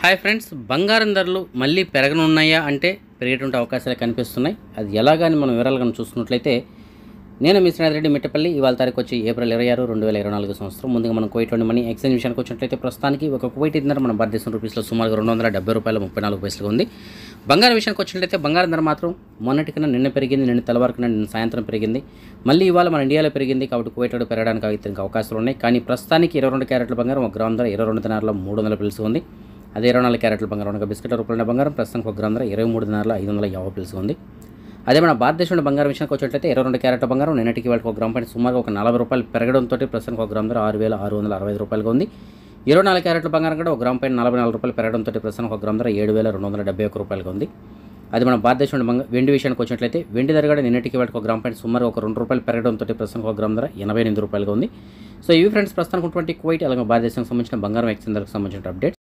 Hi friends, బంగారం ధరలు మళ్ళీ పెరగనున్నాయా అంటే పెరిగేటువంటి అవకాశాలు కనిపిస్తున్నాయి. అది ఎలాగని మనం వివరాలుగా చూసుకున్నట్లయితే, నేను మీ శ్రీనాథ్ మిట్టపల్లి. ఇవాళ తారీఖు వచ్చి ఏప్రిల్ 26, 2024 సంవత్సరం. ముందుగా మనం కువైట్లోని మనీ ఎక్స్చేంజ్ విషయానికి వచ్చినట్లయితే ప్రస్తుతానికి ఒక కువైట్ ధర మన భారతదేశం రూపీస్లో సుమారుగా $270.34 ఉంది. బంగారం విషయానికి వచ్చినట్లయితే బంగారం ధర మాత్రం మొన్నటికన్నా నిన్న పెరిగింది, నిన్న తెల్లవారుకన్నా నిన్న సాయంత్రం పెరిగింది. మళ్ళీ ఇవాళ మన ఇండియాలో పెరిగింది కాబట్టి కువైట్లో పెరగడానికి అయితే అవకాశాలు ఉన్నాయి. కానీ ప్రస్తుతానికి 22 క్యారెట్ల బంగారం ఒక గ్రామ్ ధర 22 దినార్ల 300 పిలుసు ఉంది. అదే 24 క్యారెట్ల బంగారం ఒక బిస్కెట్ల రూపాయల బంగారం ప్రస్తుతానికి ఒక గ్రామ్ ధర 23 దినార్ల 550 పిలుసు ఉంది. అదే మన భారతదేశంలో బంగారం విషయానికి వచ్చినట్లయితే 22 క్యారెట్ల బంగారం నిన్నటికి వాళ్ళకి ఒక గ్రామ్ పైన సుమారుగా ఒక ₹40 పెరగడంతో ప్రస్తుతానికి ఒక గ్రామ్ ధర ₹6,665 ఉంది. 24 క్యారెట్ల బంగారం కూడా ఒక గ్రామ్ పైన ₹44 పెరగడంతో ప్రస్తుతానికి ఒక గ్రామ్ ధర ₹7,271 ఉంది. అది మన భారతదేశంలో వెండి విషయానికి వచ్చినట్లయితే వెండి ధర కూడా నిన్నటికి వాళ్ళకి ఒక గ్రామ్ పైన సుమారుగా ఒక ₹2 పెరగడంతో ప్రస్తుతానికి ఒక గ్రామ్ ధర ₹88 ఉంది. సో ఇవి ఫ్రెండ్స్ ప్రస్తుతానికి ఉన్నటువంటి కువైట్ అలాగే భారతదేశానికి సంబంధించిన బంగారం ఎక్స్చేంజ్ ధరకు సంబంధించిన అప్డేట్.